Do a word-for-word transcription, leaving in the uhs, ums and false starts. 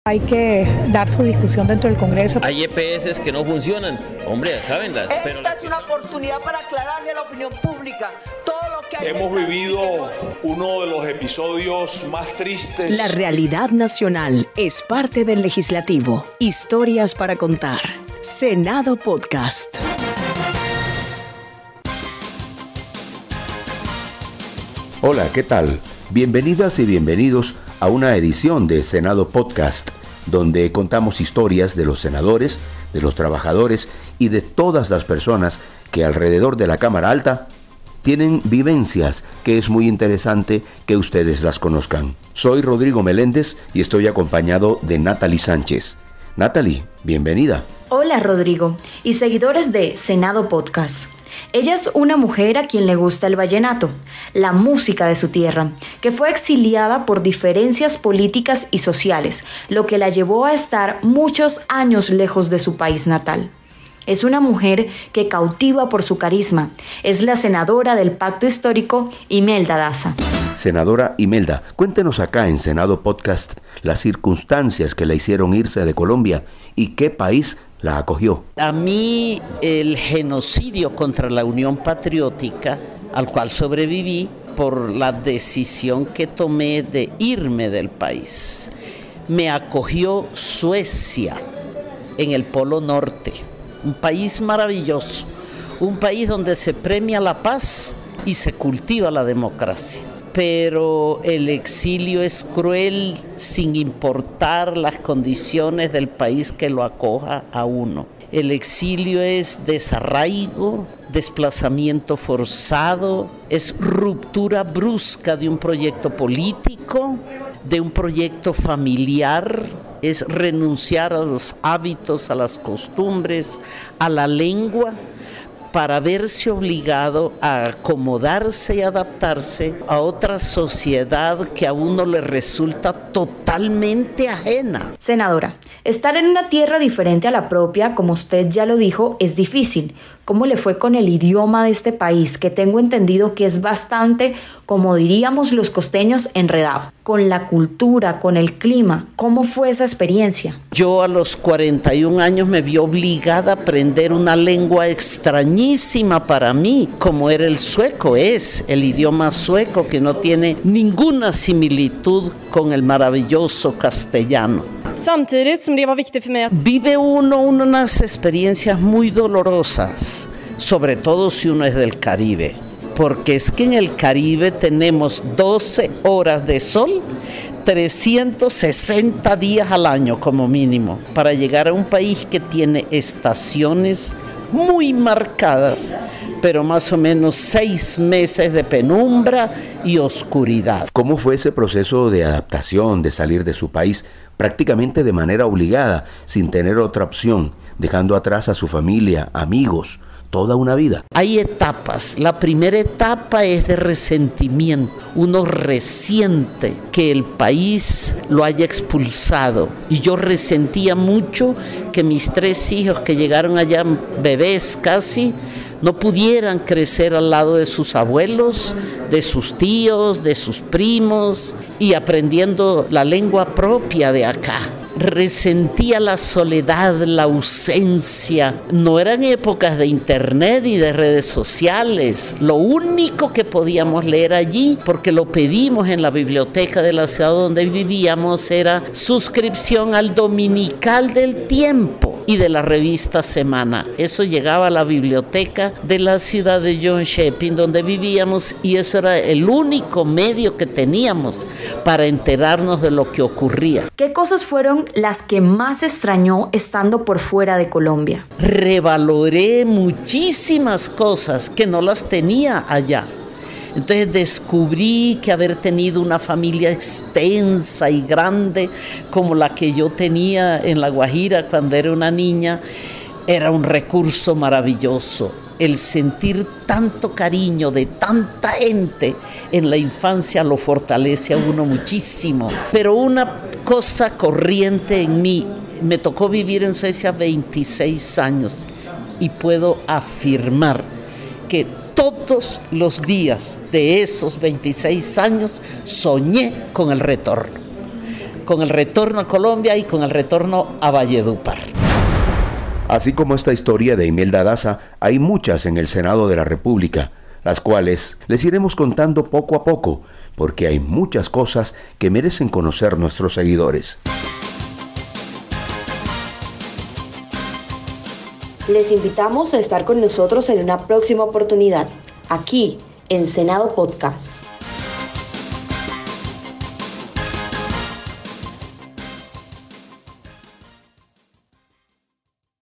Hay que dar su discusión dentro del Congreso. Hay E P S que no funcionan. Hombre, sábenlas. Esta pero es una oportunidad para aclararle a la opinión pública todo lo que hay. Hemos vivido uno de los episodios más tristes. La realidad nacional es parte del legislativo. Historias para contar. Senado Podcast. Hola, ¿qué tal? Bienvenidas y bienvenidos a una edición de Senado Podcast, donde contamos historias de los senadores, de los trabajadores y de todas las personas que alrededor de la Cámara Alta tienen vivencias que es muy interesante que ustedes las conozcan. Soy Rodrigo Meléndez y estoy acompañado de Natalie Sánchez. Natalie, bienvenida. Hola Rodrigo y seguidores de Senado Podcast. Ella es una mujer a quien le gusta el vallenato, la música de su tierra, que fue exiliada por diferencias políticas y sociales, lo que la llevó a estar muchos años lejos de su país natal. Es una mujer que cautiva por su carisma. Es la senadora del Pacto Histórico, Imelda Daza. Senadora Imelda, cuéntenos acá en Senado Podcast las circunstancias que la hicieron irse de Colombia y qué país la acogió. A mí el genocidio contra la Unión Patriótica, al cual sobreviví por la decisión que tomé de irme del país, me acogió Suecia en el Polo Norte, un país maravilloso, un país donde se premia la paz y se cultiva la democracia. Pero el exilio es cruel sin importar las condiciones del país que lo acoja a uno. El exilio es desarraigo, desplazamiento forzado, es ruptura brusca de un proyecto político, de un proyecto familiar, es renunciar a los hábitos, a las costumbres, a la lengua, para verse obligado a acomodarse y adaptarse a otra sociedad que a uno le resulta totalmente ajena. Senadora, estar en una tierra diferente a la propia, como usted ya lo dijo, es difícil. ¿Cómo le fue con el idioma de este país, que tengo entendido que es bastante, como diríamos los costeños, enredado? Con la cultura, con el clima, ¿cómo fue esa experiencia? Yo a los cuarenta y un años me vi obligada a aprender una lengua extrañísima para mí, como era el sueco, es el idioma sueco que no tiene ninguna similitud con el maravilloso castellano. Vive uno unas experiencias muy dolorosas, sobre todo si uno es del Caribe, porque es que en el Caribe tenemos doce horas de sol, trescientos sesenta días al año como mínimo, para llegar a un país que tiene estaciones muy marcadas, pero más o menos seis meses de penumbra y oscuridad. ¿Cómo fue ese proceso de adaptación, de salir de su país prácticamente de manera obligada, sin tener otra opción, dejando atrás a su familia, amigos, toda una vida? Hay etapas. La primera etapa es de resentimiento. Uno resiente que el país lo haya expulsado. Y yo resentía mucho que mis tres hijos, que llegaron allá bebés casi, no pudieran crecer al lado de sus abuelos, de sus tíos, de sus primos y aprendiendo la lengua propia de acá. Resentía la soledad, la ausencia. No eran épocas de internet y de redes sociales. Lo único que podíamos leer allí, porque lo pedimos en la biblioteca de la ciudad donde vivíamos, era suscripción al Dominical del Tiempo y de la revista Semana. Eso llegaba a la biblioteca de la ciudad de Jönköping donde vivíamos y eso era el único medio que teníamos para enterarnos de lo que ocurría. ¿Qué cosas fueron las que más extrañó estando por fuera de Colombia? Revaloré muchísimas cosas que no las tenía allá. Entonces descubrí que haber tenido una familia extensa y grande como la que yo tenía en La Guajira cuando era una niña era un recurso maravilloso. El sentir tanto cariño de tanta gente en la infancia lo fortalece a uno muchísimo. Pero una cosa corriente en mí, me tocó vivir en Suecia veintiséis años y puedo afirmar que todos los días de esos veintiséis años soñé con el retorno. con el retorno a Colombia y con el retorno a Valledupar. Así como esta historia de Imelda Daza, hay muchas en el Senado de la República, las cuales les iremos contando poco a poco, porque hay muchas cosas que merecen conocer nuestros seguidores. Les invitamos a estar con nosotros en una próxima oportunidad, aquí en Senado Podcast.